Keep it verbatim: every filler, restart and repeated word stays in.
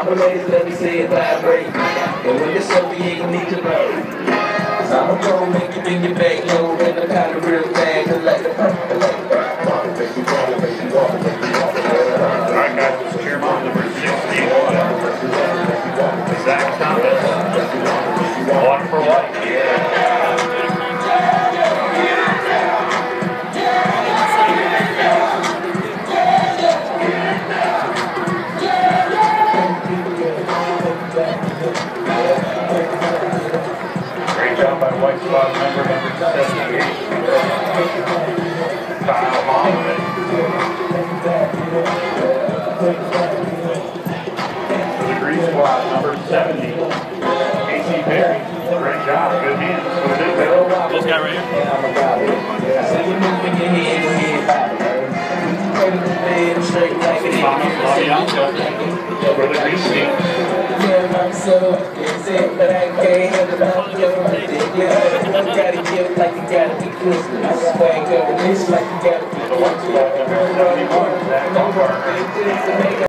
the ladies, let me see it vibrate. And when it's over, you ain't gonna need your road. So I'm gonna make you bring your back low and the kind of real thing. Like the Alright guys, this is Chairman number sixty-one. Zach Thomas. One for white. Great job by white squad member number seventy-eight. Kyle Hoffman. For the green squad number seventy. Casey Perry. Great job. Good hands. This guy right here. So you moving your head, your head back. Straight like it is. For the green team. Yeah, I'm so upset, but I can't have it all your birthday. Yeah, you gotta give like you gotta be Christmas. Swag over this like you gotta be The white squad number seventy-one. Zach Thomas.